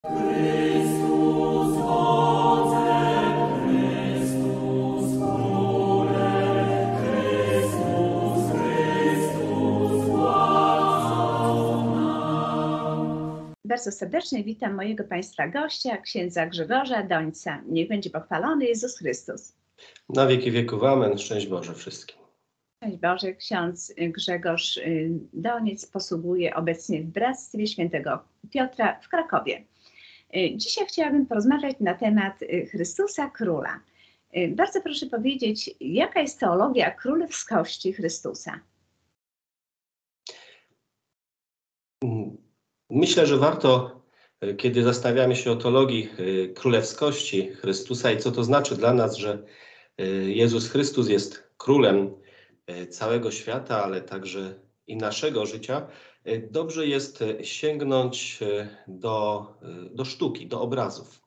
Chrystus Ojcze, Chrystus Króle, Chrystus, Chrystus Władco nam. Bardzo serdecznie witam mojego Państwa gościa, księdza Grzegorza Dońca. Niech będzie pochwalony Jezus Chrystus. Na wieki wieków amen. Szczęść Boże wszystkim. Szczęść Boże, ksiądz Grzegorz Doniec posługuje obecnie w Bractwie Świętego Piotra w Krakowie. Dzisiaj chciałabym porozmawiać na temat Chrystusa Króla. Bardzo proszę powiedzieć, jaka jest teologia królewskości Chrystusa? Myślę, że warto, kiedy zastanawiamy się o teologii królewskości Chrystusa i co to znaczy dla nas, że Jezus Chrystus jest królem całego świata, ale także i naszego życia, dobrze jest sięgnąć do sztuki, do obrazów,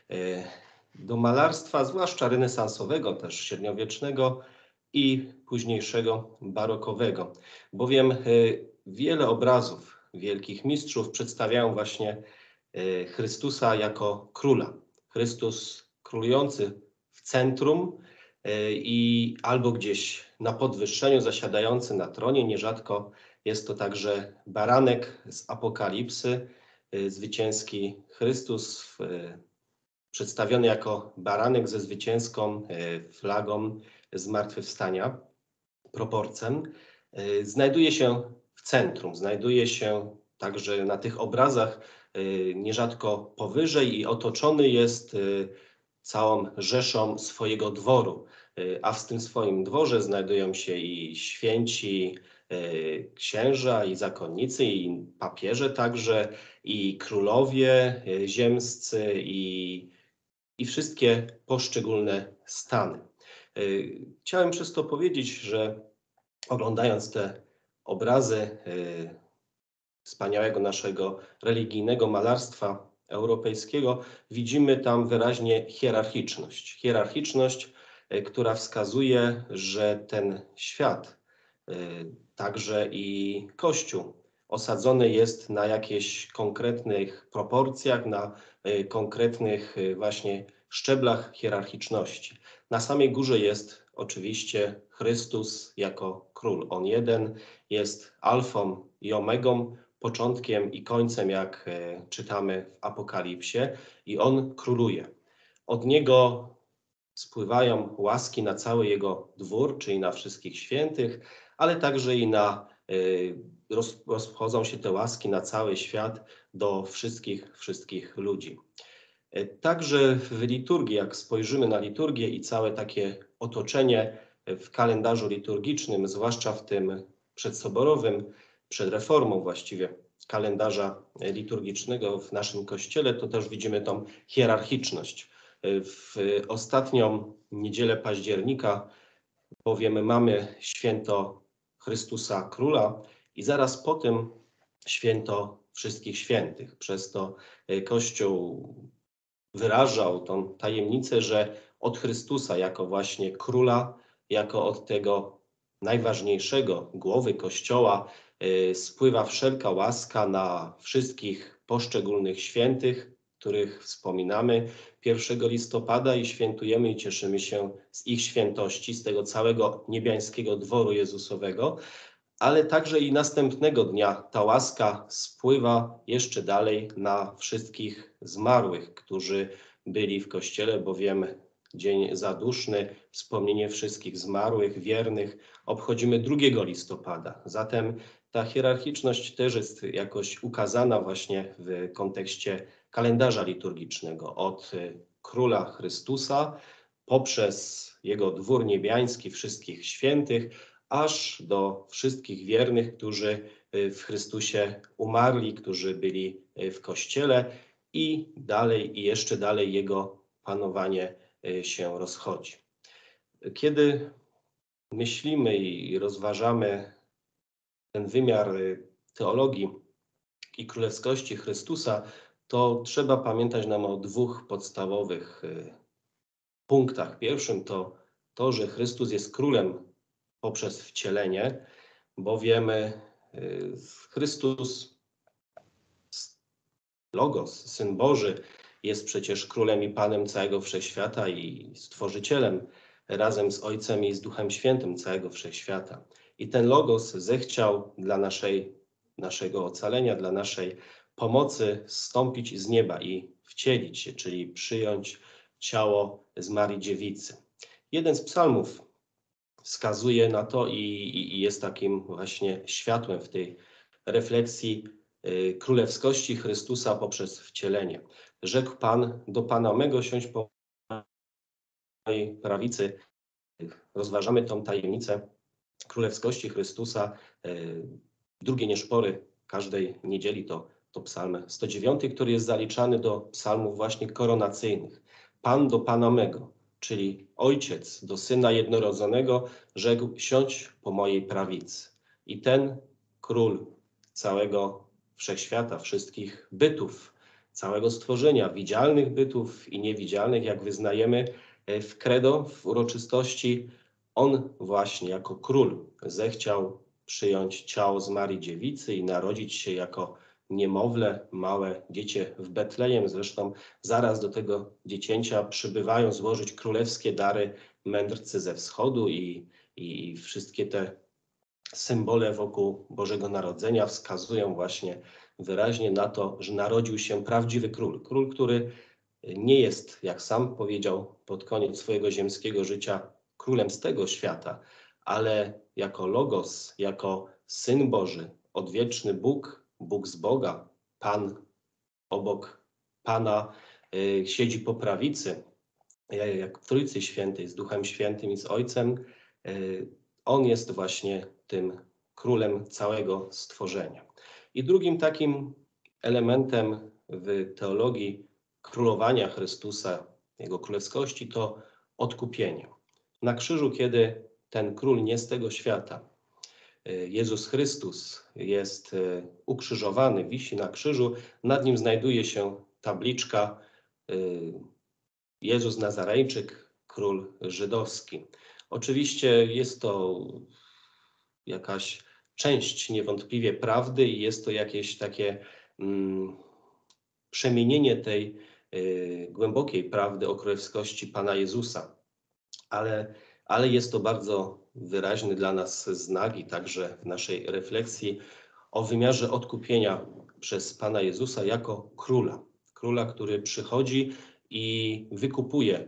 do malarstwa, zwłaszcza renesansowego, też średniowiecznego i późniejszego barokowego, bowiem wiele obrazów wielkich mistrzów przedstawiają właśnie Chrystusa jako króla. Chrystus królujący w centrum i albo gdzieś na podwyższeniu, zasiadający na tronie. Nierzadko jest to także baranek z Apokalipsy, zwycięski Chrystus przedstawiony jako baranek ze zwycięską flagą zmartwychwstania, proporcem. Znajduje się w centrum, znajduje się także na tych obrazach nierzadko powyżej i otoczony jest całą rzeszą swojego dworu, a w tym swoim dworze znajdują się i święci księża, i zakonnicy, i papieże także, i królowie ziemscy, i wszystkie poszczególne stany. Chciałem przez to powiedzieć, że oglądając te obrazy wspaniałego naszego religijnego malarstwa europejskiego, widzimy tam wyraźnie hierarchiczność. Hierarchiczność, która wskazuje, że ten świat, także i Kościół, osadzony jest na jakichś konkretnych proporcjach, na konkretnych właśnie szczeblach hierarchiczności. Na samej górze jest oczywiście Chrystus jako król. On jeden jest alfą i omegą, początkiem i końcem, jak czytamy w Apokalipsie, i on króluje. Od niego spływają łaski na cały jego dwór, czyli na wszystkich świętych, ale także i rozchodzą się te łaski na cały świat do wszystkich ludzi. Także w liturgii, jak spojrzymy na liturgię i całe takie otoczenie w kalendarzu liturgicznym, zwłaszcza w tym przedsoborowym, przed reformą właściwie kalendarza liturgicznego w naszym Kościele, to też widzimy tą hierarchiczność. W ostatnią niedzielę października bowiem mamy święto Chrystusa Króla i zaraz po tym święto wszystkich świętych. Przez to Kościół wyrażał tą tajemnicę, że od Chrystusa jako właśnie króla, jako od tego najważniejszego głowy Kościoła spływa wszelka łaska na wszystkich poszczególnych świętych, których wspominamy 1 listopada i świętujemy i cieszymy się z ich świętości, z tego całego niebiańskiego dworu Jezusowego, ale także i następnego dnia ta łaska spływa jeszcze dalej na wszystkich zmarłych, którzy byli w Kościele, bowiem Dzień Zaduszny, wspomnienie wszystkich zmarłych, wiernych, obchodzimy 2 listopada. Zatem ta hierarchiczność też jest jakoś ukazana właśnie w kontekście kalendarza liturgicznego. Od Króla Chrystusa, poprzez Jego dwór niebiański, wszystkich świętych, aż do wszystkich wiernych, którzy w Chrystusie umarli, którzy byli w Kościele, i dalej, i jeszcze dalej Jego panowanie się rozchodzi. Kiedy myślimy i rozważamy ten wymiar teologii i królewskości Chrystusa, to trzeba pamiętać nam o 2 podstawowych punktach. Pierwszym to, że Chrystus jest królem poprzez wcielenie, bowiem Chrystus Logos, Syn Boży, jest przecież Królem i Panem całego Wszechświata i Stworzycielem razem z Ojcem i z Duchem Świętym całego Wszechświata. I ten Logos zechciał dla naszego ocalenia, dla naszej pomocy zstąpić z nieba i wcielić się, czyli przyjąć ciało z Marii Dziewicy. Jeden z psalmów wskazuje na to i jest takim właśnie światłem w tej refleksji królewskości Chrystusa poprzez wcielenie. Rzekł Pan do Pana mego, siądź po mojej prawicy. Rozważamy tą tajemnicę królewskości Chrystusa. Drugie nieszpory każdej niedzieli to psalm 109, który jest zaliczany do psalmów właśnie koronacyjnych. Pan do Pana mego, czyli Ojciec do Syna jednorodzonego, rzekł: siądź po mojej prawicy. I ten Król całego Wszechświata, wszystkich bytów, całego stworzenia, widzialnych bytów i niewidzialnych, jak wyznajemy w credo, w uroczystości, on właśnie jako Król zechciał przyjąć ciało z Marii Dziewicy i narodzić się jako niemowlę, małe dziecię w Betlejem. Zresztą zaraz do tego dziecięcia przybywają złożyć królewskie dary mędrcy ze wschodu i wszystkie te symbole wokół Bożego Narodzenia wskazują właśnie wyraźnie na to, że narodził się prawdziwy król. Król, który nie jest, jak sam powiedział pod koniec swojego ziemskiego życia, królem z tego świata, ale jako Logos, jako Syn Boży, odwieczny Bóg, Bóg z Boga, Pan obok Pana, siedzi po prawicy, jak w Trójcy Świętej, z Duchem Świętym i z Ojcem. On jest właśnie tym królem całego stworzenia. I drugim takim elementem w teologii królowania Chrystusa, Jego królewskości, to odkupienie. Na krzyżu, kiedy ten król nie z tego świata, Jezus Chrystus, jest ukrzyżowany, wisi na krzyżu, nad nim znajduje się tabliczka Jezus Nazarejczyk, król żydowski. Oczywiście jest to jakaś część niewątpliwie prawdy i jest to jakieś takie przemienienie tej głębokiej prawdy o królewskości Pana Jezusa. Ale jest to bardzo wyraźny dla nas znak i także w naszej refleksji o wymiarze odkupienia przez Pana Jezusa jako króla. Króla, który przychodzi i wykupuje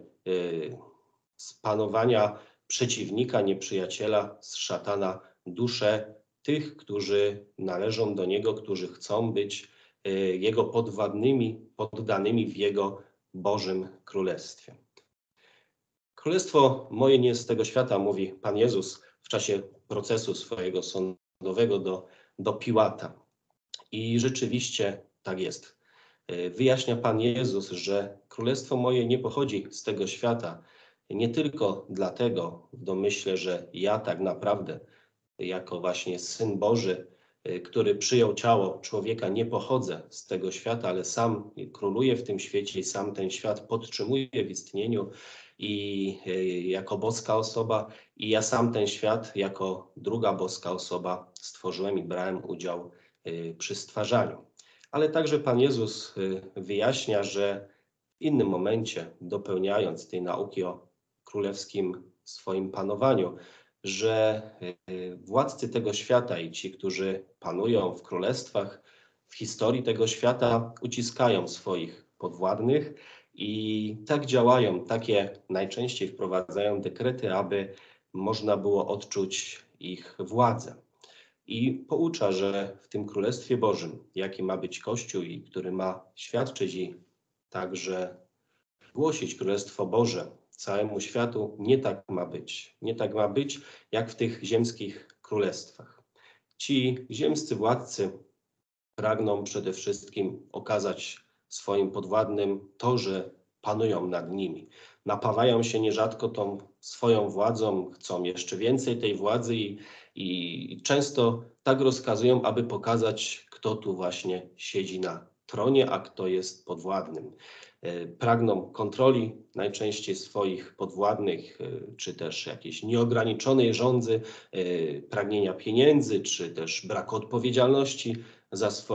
z panowania przeciwnika, nieprzyjaciela, z szatana duszę tych, którzy należą do Niego, którzy chcą być Jego poddanymi w Jego Bożym Królestwie. Królestwo moje nie jest z tego świata, mówi Pan Jezus w czasie procesu swojego sądowego do Piłata. I rzeczywiście tak jest. Wyjaśnia Pan Jezus, że królestwo moje nie pochodzi z tego świata. Nie tylko dlatego w domyśle, że ja tak naprawdę jako właśnie Syn Boży, który przyjął ciało człowieka, nie pochodzę z tego świata, ale sam króluję w tym świecie i sam ten świat podtrzymuję w istnieniu i jako boska osoba, i ja sam ten świat jako druga boska osoba stworzyłem i brałem udział przy stwarzaniu. Ale także Pan Jezus wyjaśnia, że w innym momencie, dopełniając tej nauki o królewskim swoim panowaniu, że władcy tego świata i ci, którzy panują w królestwach, w historii tego świata, uciskają swoich podwładnych i tak działają, takie najczęściej wprowadzają dekrety, aby można było odczuć ich władzę. I poucza, że w tym Królestwie Bożym, jaki ma być Kościół i który ma świadczyć i także głosić Królestwo Boże całemu światu, nie tak ma być. Nie tak ma być, jak w tych ziemskich królestwach. Ci ziemscy władcy pragną przede wszystkim okazać swoim podwładnym to, że panują nad nimi. Napawają się nierzadko tą swoją władzą, chcą jeszcze więcej tej władzy i często tak rozkazują, aby pokazać, kto tu właśnie siedzi na tronie, a kto jest podwładnym. Pragną kontroli najczęściej swoich podwładnych, czy też jakiejś nieograniczonej żądzy, pragnienia pieniędzy, czy też braku odpowiedzialności za swoje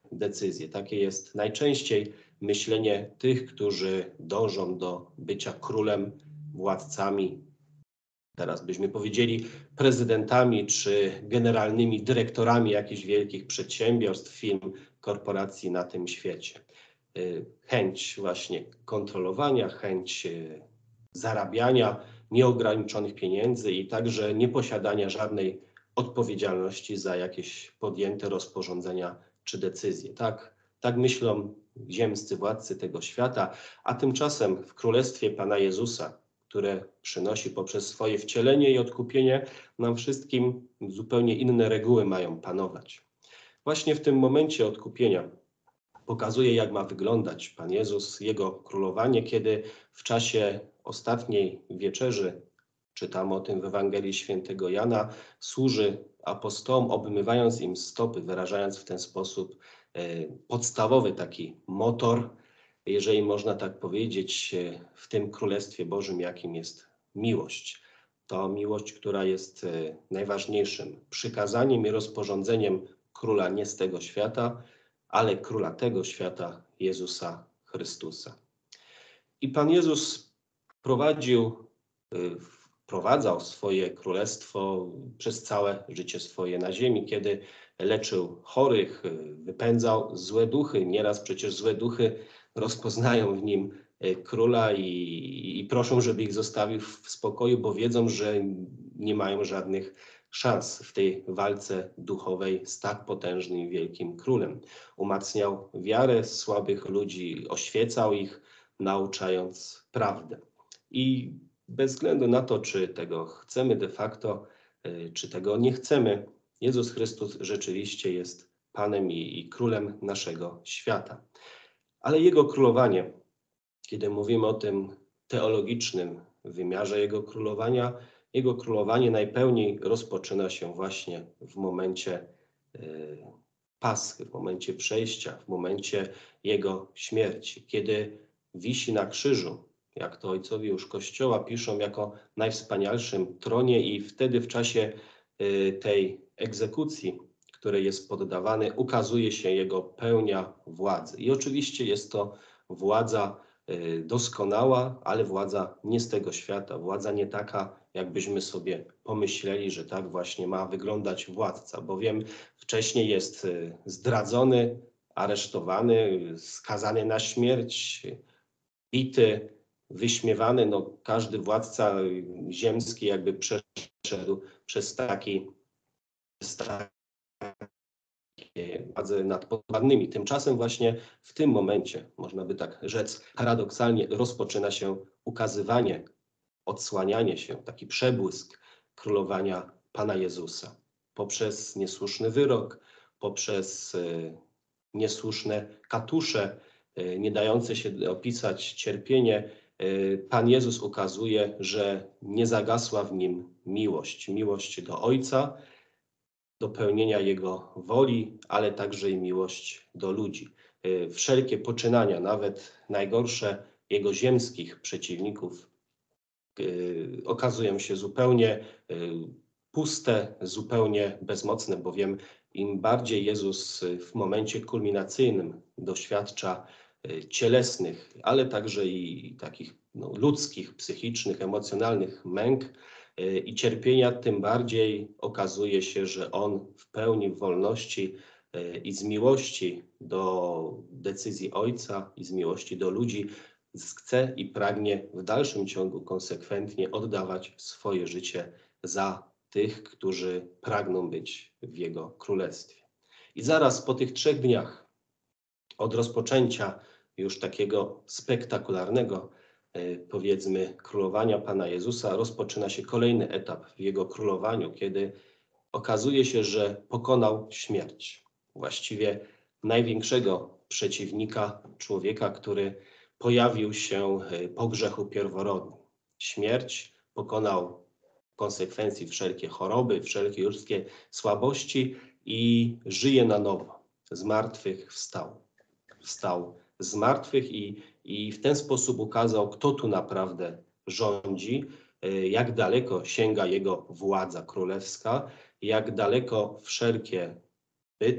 decyzje. Takie jest najczęściej myślenie tych, którzy dążą do bycia królem, władcami, teraz byśmy powiedzieli prezydentami czy generalnymi dyrektorami jakichś wielkich przedsiębiorstw, firm, korporacji na tym świecie. Chęć właśnie kontrolowania, chęć zarabiania nieograniczonych pieniędzy i także nieposiadania żadnej odpowiedzialności za jakieś podjęte rozporządzenia czy decyzje. Tak myślą ziemscy władcy tego świata, a tymczasem w Królestwie Pana Jezusa, które przynosi poprzez swoje wcielenie i odkupienie nam wszystkim, zupełnie inne reguły mają panować. Właśnie w tym momencie odkupienia pokazuje, jak ma wyglądać Pan Jezus, Jego królowanie, kiedy w czasie ostatniej wieczerzy, czytamy o tym w Ewangelii Świętego Jana, służy apostołom, obmywając im stopy, wyrażając w ten sposób podstawowy taki motor, jeżeli można tak powiedzieć, w tym Królestwie Bożym, jakim jest miłość. To miłość, która jest najważniejszym przykazaniem i rozporządzeniem Króla nie z tego świata, ale Króla tego świata, Jezusa Chrystusa. I Pan Jezus wprowadzał swoje królestwo przez całe życie swoje na ziemi, kiedy leczył chorych, wypędzał złe duchy. Nieraz przecież złe duchy rozpoznają w nim króla i proszą, żeby ich zostawił w spokoju, bo wiedzą, że nie mają żadnych szans w tej walce duchowej z tak potężnym i wielkim królem. Umacniał wiarę słabych ludzi, oświecał ich, nauczając prawdę. I bez względu na to, czy tego chcemy de facto, czy tego nie chcemy, Jezus Chrystus rzeczywiście jest Panem i Królem naszego świata. Ale Jego królowanie, kiedy mówimy o tym teologicznym wymiarze Jego królowanie najpełniej rozpoczyna się właśnie w momencie Paschy, w momencie przejścia, w momencie Jego śmierci, kiedy wisi na krzyżu, jak to ojcowie już Kościoła piszą, jako najwspanialszym tronie i wtedy w czasie tej egzekucji, której jest poddawany, ukazuje się Jego pełnia władzy. I oczywiście jest to władza doskonała, ale władza nie z tego świata, władza nie taka, jakbyśmy sobie pomyśleli, że tak właśnie ma wyglądać władca, bowiem wcześniej jest zdradzony, aresztowany, skazany na śmierć, bity, wyśmiewany. No, każdy władca ziemski jakby przeszedł przez takie władze nad podwładnymi. Tymczasem właśnie w tym momencie, można by tak rzec, paradoksalnie rozpoczyna się ukazywanie, odsłanianie się, taki przebłysk królowania Pana Jezusa. Poprzez niesłuszny wyrok, poprzez niesłuszne katusze, nie dające się opisać cierpienie, Pan Jezus ukazuje, że nie zagasła w nim miłość. Miłość do Ojca, do pełnienia Jego woli, ale także i miłość do ludzi. Wszelkie poczynania, nawet najgorsze Jego ziemskich przeciwników, okazują się zupełnie puste, zupełnie bezmocne, bowiem im bardziej Jezus w momencie kulminacyjnym doświadcza cielesnych, ale także i takich ludzkich, psychicznych, emocjonalnych męk i cierpienia, tym bardziej okazuje się, że On w pełni w wolności i z miłości do decyzji Ojca i z miłości do ludzi chce i pragnie w dalszym ciągu konsekwentnie oddawać swoje życie za tych, którzy pragną być w Jego Królestwie. I zaraz po tych 3 dniach od rozpoczęcia już takiego spektakularnego, powiedzmy, królowania Pana Jezusa, rozpoczyna się kolejny etap w Jego królowaniu, kiedy okazuje się, że pokonał śmierć. Właściwie największego przeciwnika człowieka, który pojawił się po grzechu pierworodnym. Śmierć pokonał w konsekwencji wszelkie choroby, wszelkie ludzkie słabości i żyje na nowo. Z martwych wstał. Wstał z martwych i w ten sposób ukazał, kto tu naprawdę rządzi, jak daleko sięga Jego władza królewska, jak daleko wszelkie byty,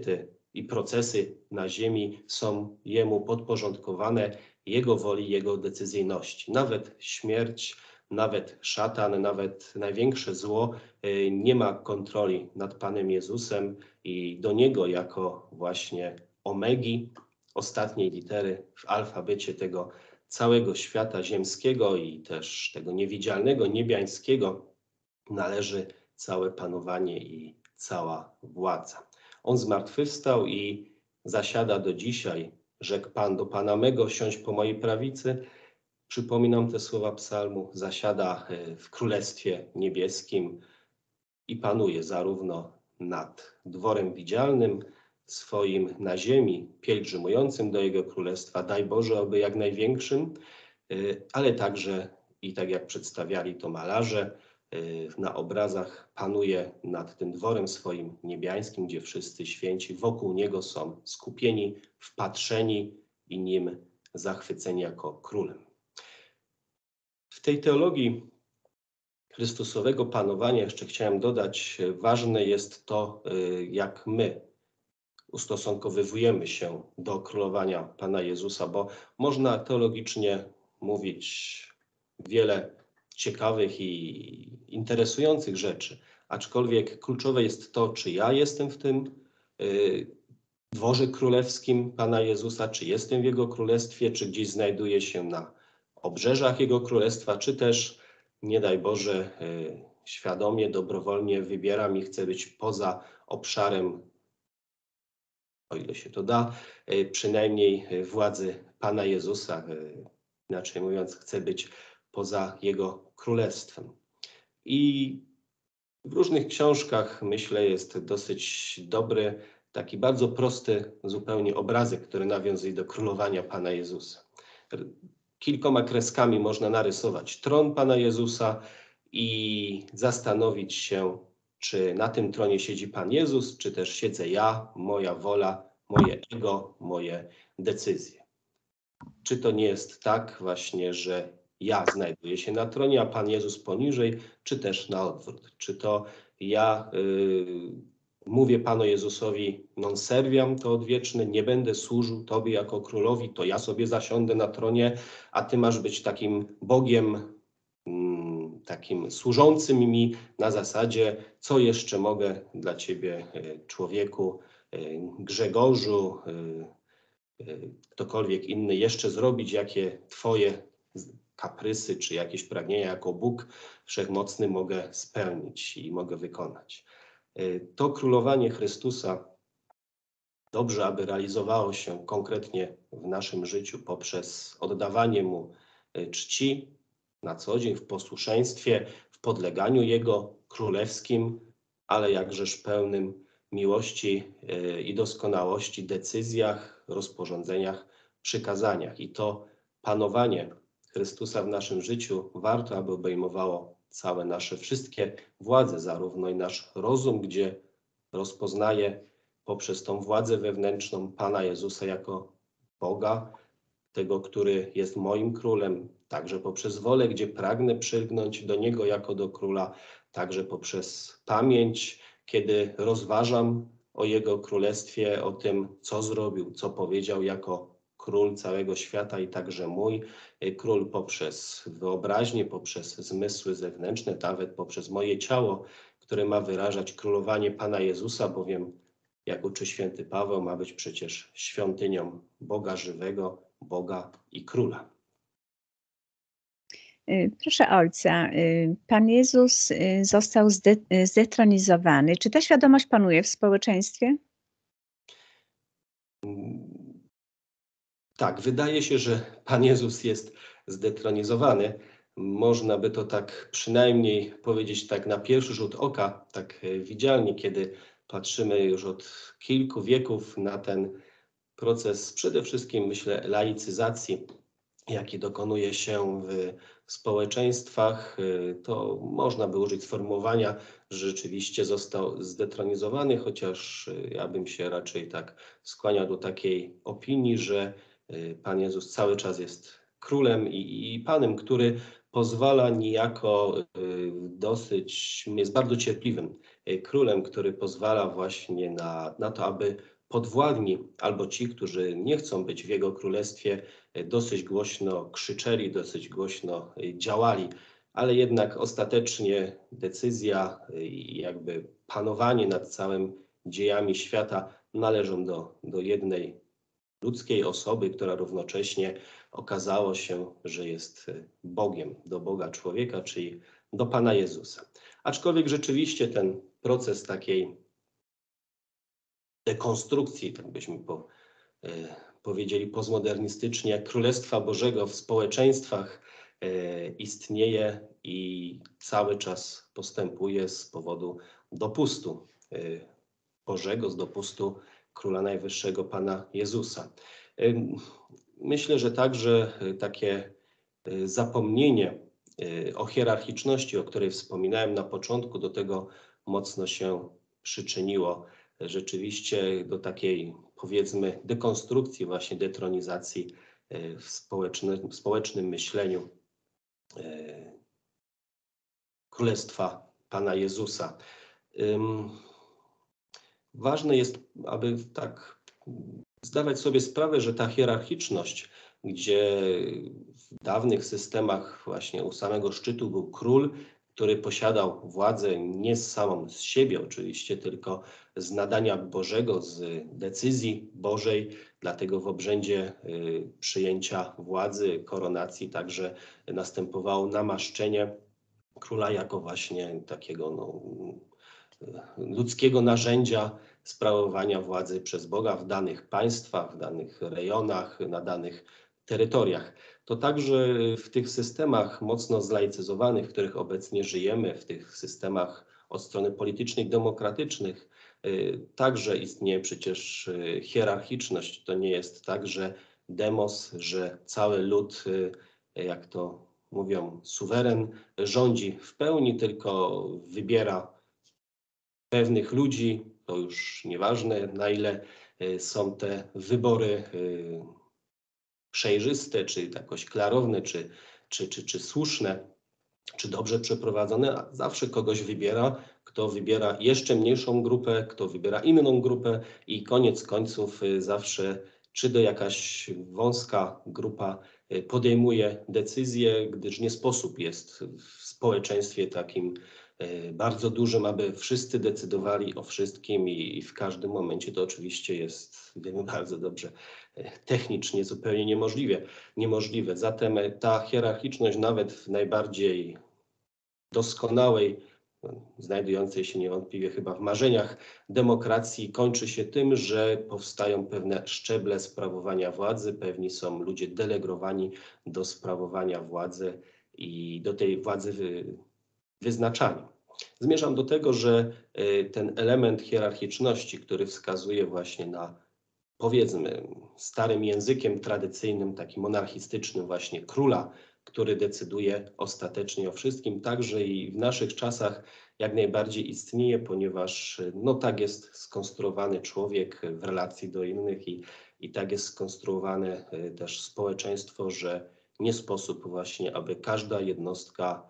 i procesy na ziemi są Jemu podporządkowane, Jego woli, Jego decyzyjności. Nawet śmierć, nawet szatan, nawet największe zło nie ma kontroli nad Panem Jezusem i do Niego jako właśnie omegi, ostatniej litery w alfabecie tego całego świata ziemskiego i też tego niewidzialnego, niebiańskiego należy całe panowanie i cała władza. On zmartwychwstał i zasiada do dzisiaj. Rzekł Pan do Pana mego, siądź po mojej prawicy. Przypominam te słowa psalmu. Zasiada w Królestwie Niebieskim i panuje zarówno nad dworem widzialnym, swoim na ziemi, pielgrzymującym do Jego Królestwa, daj Boże, oby jak największym, ale także, i tak jak przedstawiali to malarze, na obrazach panuje nad tym dworem swoim niebiańskim, gdzie wszyscy święci wokół Niego są skupieni, wpatrzeni i Nim zachwyceni jako Królem. W tej teologii Chrystusowego panowania jeszcze chciałem dodać, ważne jest to, jak my ustosunkowujemy się do królowania Pana Jezusa, bo można teologicznie mówić wiele ciekawych i interesujących rzeczy, aczkolwiek kluczowe jest to, czy ja jestem w tym dworze królewskim Pana Jezusa, czy jestem w Jego królestwie, czy gdzieś znajduję się na obrzeżach Jego królestwa, czy też, nie daj Boże, świadomie, dobrowolnie wybieram i chcę być poza obszarem, o ile się to da, przynajmniej władzy Pana Jezusa. Inaczej mówiąc, chcę być poza Jego królestwem. I w różnych książkach, myślę, jest dosyć dobry, taki bardzo prosty zupełnie obrazek, który nawiązuje do królowania Pana Jezusa. Kilkoma kreskami można narysować tron Pana Jezusa i zastanowić się, czy na tym tronie siedzi Pan Jezus, czy też siedzę ja, moja wola, moje ego, moje decyzje. Czy to nie jest tak właśnie, że ja znajduję się na tronie, a Pan Jezus poniżej, czy też na odwrót? Czy to ja mówię Panu Jezusowi non serviam, to odwieczne, nie będę służył Tobie jako królowi, to ja sobie zasiądę na tronie, a Ty masz być takim Bogiem, takim służącym mi na zasadzie, co jeszcze mogę dla Ciebie, człowieku, Grzegorzu, ktokolwiek inny jeszcze zrobić, jakie Twoje kaprysy czy jakieś pragnienia jako Bóg Wszechmocny mogę spełnić i mogę wykonać. To królowanie Chrystusa dobrze, aby realizowało się konkretnie w naszym życiu poprzez oddawanie Mu czci na co dzień, w posłuszeństwie, w podleganiu Jego królewskim, ale jakżeż pełnym miłości i doskonałości decyzjach, rozporządzeniach, przykazaniach. I to panowanie Chrystusa w naszym życiu warto, aby obejmowało całe nasze wszystkie władze, zarówno i nasz rozum, gdzie rozpoznaje poprzez tą władzę wewnętrzną Pana Jezusa jako Boga, tego, który jest moim królem, także poprzez wolę, gdzie pragnę przylgnąć do Niego jako do króla, także poprzez pamięć, kiedy rozważam o Jego królestwie, o tym, co zrobił, co powiedział jako król całego świata i także mój król, poprzez wyobraźnię, poprzez zmysły zewnętrzne, nawet poprzez moje ciało, które ma wyrażać królowanie Pana Jezusa, bowiem, jak uczy święty Paweł, ma być przecież świątynią Boga żywego, Boga i Króla. Proszę Ojca, Pan Jezus został zdetronizowany. Czy ta świadomość panuje w społeczeństwie? Tak, wydaje się, że Pan Jezus jest zdetronizowany. Można by to tak przynajmniej powiedzieć tak na pierwszy rzut oka, tak widzialnie, kiedy patrzymy już od kilku wieków na ten proces przede wszystkim, myślę, laicyzacji, jaki dokonuje się w społeczeństwach, to można by użyć sformułowania, że rzeczywiście został zdetronizowany, chociaż ja bym się raczej tak skłaniał do takiej opinii, że Pan Jezus cały czas jest królem i Panem, który pozwala niejako jest bardzo cierpliwym królem, który pozwala właśnie na to, aby podwładni albo ci, którzy nie chcą być w Jego Królestwie, dosyć głośno krzyczeli, dosyć głośno działali, ale jednak ostatecznie decyzja i jakby panowanie nad całym dziejami świata należą do jednej ludzkiej osoby, która równocześnie okazało się, że jest Bogiem, do Boga człowieka, czyli do Pana Jezusa. Aczkolwiek rzeczywiście ten proces takiej dekonstrukcji, tak byśmy powiedzieli postmodernistycznie, Królestwa Bożego w społeczeństwach istnieje i cały czas postępuje z powodu dopustu Bożego, z dopustu Króla Najwyższego Pana Jezusa. Myślę, że także takie zapomnienie o hierarchiczności, o której wspominałem na początku, do tego mocno się przyczyniło. Rzeczywiście do takiej, powiedzmy, dekonstrukcji, właśnie detronizacji w społecznym myśleniu Królestwa Pana Jezusa. Ważne jest, aby tak zdawać sobie sprawę, że ta hierarchiczność, gdzie w dawnych systemach właśnie u samego szczytu był król, który posiadał władzę nie samą z siebie oczywiście, tylko z nadania Bożego, z decyzji Bożej. Dlatego w obrzędzie przyjęcia władzy, koronacji także następowało namaszczenie króla jako właśnie takiego ludzkiego narzędzia sprawowania władzy przez Boga w danych państwach, w danych rejonach, na danych terytoriach. To także w tych systemach mocno zlaicyzowanych, w których obecnie żyjemy, w tych systemach od strony politycznych, demokratycznych, także istnieje przecież hierarchiczność. To nie jest tak, że demos, że cały lud, jak to mówią, suweren rządzi w pełni, tylko wybiera pewnych ludzi. To już nieważne, na ile są te wybory przejrzyste, czy jakoś klarowne, czy słuszne, czy dobrze przeprowadzone. A zawsze kogoś wybiera, kto wybiera jeszcze mniejszą grupę, kto wybiera inną grupę i koniec końców zawsze czy to jakaś wąska grupa podejmuje decyzje, gdyż nie sposób jest w społeczeństwie takim bardzo dużym, aby wszyscy decydowali o wszystkim i w każdym momencie. To oczywiście jest, wiemy bardzo dobrze, technicznie zupełnie niemożliwe. Zatem ta hierarchiczność nawet w najbardziej doskonałej, znajdującej się niewątpliwie chyba w marzeniach demokracji, kończy się tym, że powstają pewne szczeble sprawowania władzy, pewni są ludzie delegowani do sprawowania władzy i do tej władzy wyznaczani. Zmierzam do tego, że ten element hierarchiczności, który wskazuje właśnie na, powiedzmy, starym językiem tradycyjnym, takim monarchistycznym właśnie króla, który decyduje ostatecznie o wszystkim, także i w naszych czasach jak najbardziej istnieje, ponieważ tak jest skonstruowany człowiek w relacji do innych i tak jest skonstruowane też społeczeństwo, że nie sposób właśnie, aby każda jednostka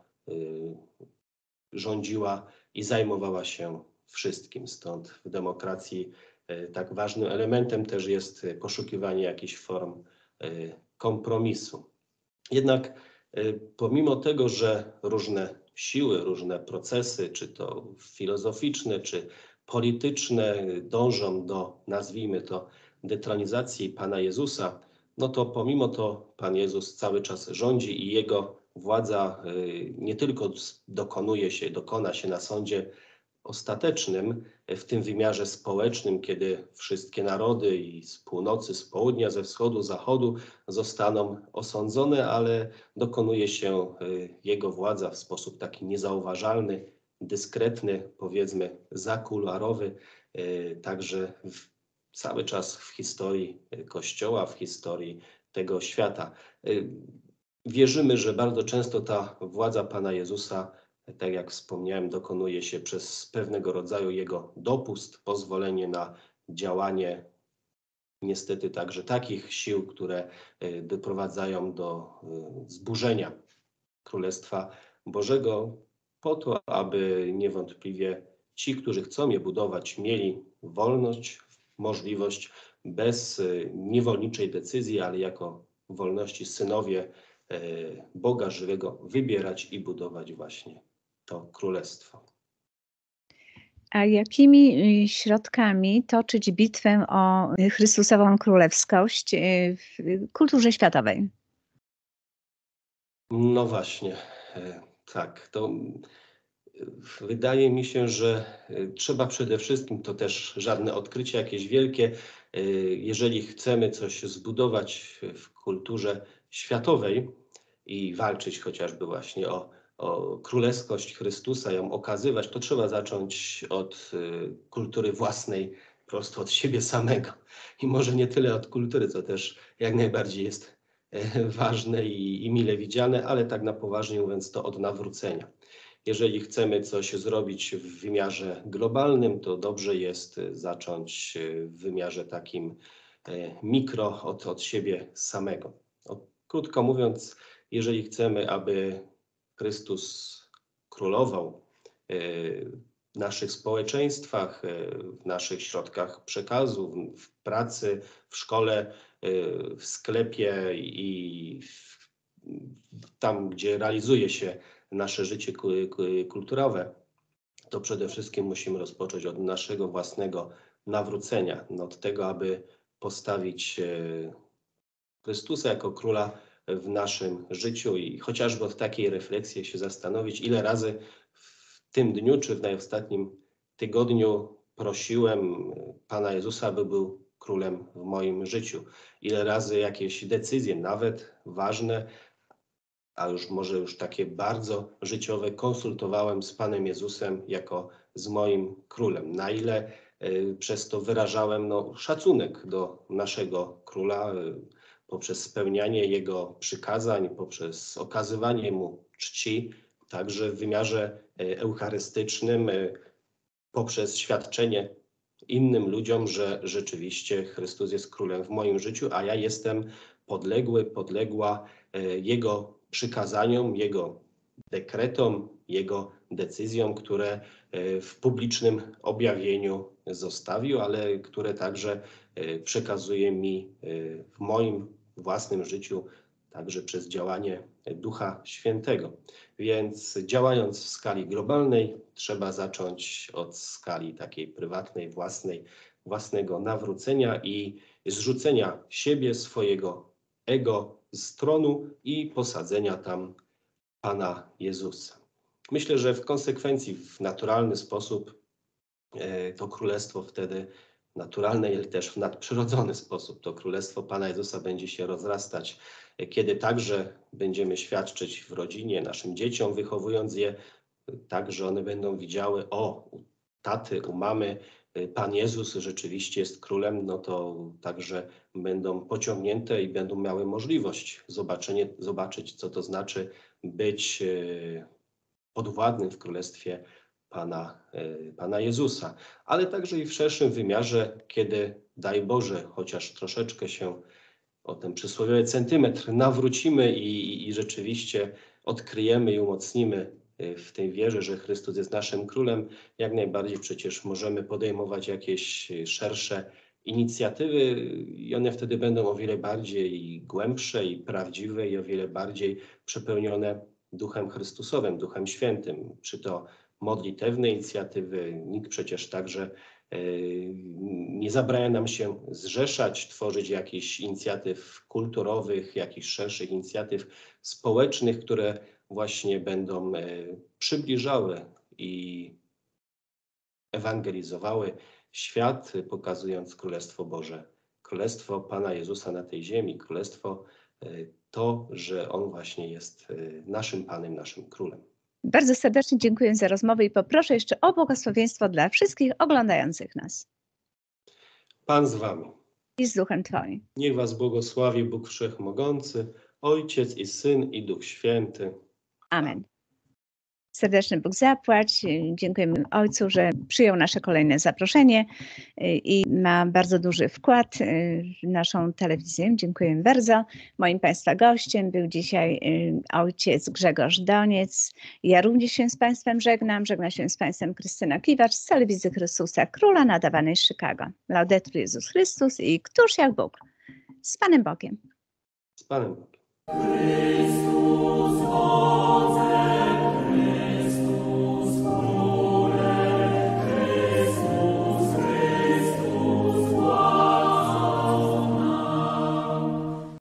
rządziła i zajmowała się wszystkim. Stąd w demokracji tak ważnym elementem też jest poszukiwanie jakichś form kompromisu. Jednak pomimo tego, że różne siły, różne procesy, czy to filozoficzne, czy polityczne, dążą do, nazwijmy to, detronizacji Pana Jezusa, to pomimo to Pan Jezus cały czas rządzi i Jego władza nie tylko dokona się na sądzie ostatecznym, w tym wymiarze społecznym, kiedy wszystkie narody i z północy, z południa, ze wschodu, zachodu zostaną osądzone, ale dokonuje się Jego władza w sposób taki niezauważalny, dyskretny, powiedzmy zakuluarowy, także cały czas w historii Kościoła, w historii tego świata. Wierzymy, że bardzo często ta władza Pana Jezusa, tak jak wspomniałem, dokonuje się przez pewnego rodzaju Jego dopust, pozwolenie na działanie niestety także takich sił, które doprowadzają do zburzenia Królestwa Bożego, po to, aby niewątpliwie ci, którzy chcą je budować, mieli wolność możliwość bez niewolniczej decyzji, ale jako wolności synowie Boga żywego wybierać i budować właśnie to królestwo. A jakimi środkami toczyć bitwę o Chrystusową królewskość w kulturze światowej? No właśnie, tak. To wydaje mi się, że trzeba przede wszystkim, to też żadne odkrycie jakieś wielkie, jeżeli chcemy coś zbudować w kulturze światowej i walczyć chociażby właśnie o królewskość Chrystusa, ją okazywać, to trzeba zacząć od kultury własnej, prosto od siebie samego. I może nie tyle od kultury, co też jak najbardziej jest ważne i mile widziane, ale tak na poważnie mówiąc, to od nawrócenia. Jeżeli chcemy coś zrobić w wymiarze globalnym, to dobrze jest zacząć w wymiarze takim mikro od siebie samego. Krótko mówiąc, jeżeli chcemy, aby Chrystus królował w naszych społeczeństwach, w naszych środkach przekazu, w pracy, w szkole, w sklepie i tam, gdzie realizuje się nasze życie kulturowe, to przede wszystkim musimy rozpocząć od naszego własnego nawrócenia, od tego, aby postawić Chrystusa jako króla w naszym życiu i chociażby od takiej refleksji się zastanowić, ile razy w tym dniu czy w najostatnim tygodniu prosiłem Pana Jezusa, aby był królem w moim życiu. Ile razy jakieś decyzje, nawet ważne, a może już takie bardzo życiowe, konsultowałem z Panem Jezusem jako z moim królem. Na ile przez to wyrażałem szacunek do naszego króla poprzez spełnianie jego przykazań, poprzez okazywanie mu czci, także w wymiarze eucharystycznym, poprzez świadczenie innym ludziom, że rzeczywiście Chrystus jest królem w moim życiu, a ja jestem podległa Jego przykazaniom, Jego dekretom, Jego decyzjom, które w publicznym objawieniu zostawił, ale które także przekazuje mi w moim własnym życiu, także przez działanie Ducha Świętego. Więc działając w skali globalnej, trzeba zacząć od skali takiej prywatnej, własnego nawrócenia i zrzucenia siebie, swojego ego z tronu i posadzenia tam Pana Jezusa. Myślę, że w konsekwencji, w naturalny sposób to królestwo wtedy, naturalny, ale też w nadprzyrodzony sposób, to królestwo Pana Jezusa będzie się rozrastać, kiedy także będziemy świadczyć w rodzinie, naszym dzieciom, wychowując je, tak, że one będą widziały, u taty, u mamy, Pan Jezus rzeczywiście jest królem, no to także będą pociągnięte i będą miały możliwość zobaczyć, co to znaczy być podwładnym w królestwie Pana Jezusa. Ale także i w szerszym wymiarze, kiedy, daj Boże, chociaż troszeczkę się o ten przysłowiowy centymetr nawrócimy i rzeczywiście odkryjemy i umocnimy w tej wierze, że Chrystus jest naszym królem, jak najbardziej przecież możemy podejmować jakieś szersze inicjatywy i one wtedy będą o wiele bardziej głębsze i prawdziwe i o wiele bardziej przepełnione Duchem Chrystusowym, Duchem Świętym. Czy to modlitewne inicjatywy, nikt przecież także nie zabrania nam się zrzeszać, tworzyć jakichś inicjatyw kulturowych, jakichś szerszych inicjatyw społecznych, które właśnie będą przybliżały i ewangelizowały świat, pokazując Królestwo Boże, Królestwo Pana Jezusa na tej ziemi, Królestwo to, że On właśnie jest naszym Panem, naszym Królem. Bardzo serdecznie dziękuję za rozmowę i poproszę jeszcze o błogosławieństwo dla wszystkich oglądających nas. Pan z wami. I z duchem Twoim. Niech was błogosławi Bóg Wszechmogący, Ojciec i Syn i Duch Święty. Amen. Serdeczny Bóg zapłać. Dziękujemy Ojcu, że przyjął nasze kolejne zaproszenie i ma bardzo duży wkład w naszą telewizję. Dziękujemy bardzo. Moim Państwa gościem był dzisiaj ojciec Grzegorz Doniec. Ja również się z Państwem żegnam. Żegna się z Państwem Krystyna Kiwacz z telewizji Chrystusa Króla nadawanej z Chicago. Laudetur Jezus Chrystus i któż jak Bóg. Z Panem Bogiem. Z Panem Bogiem.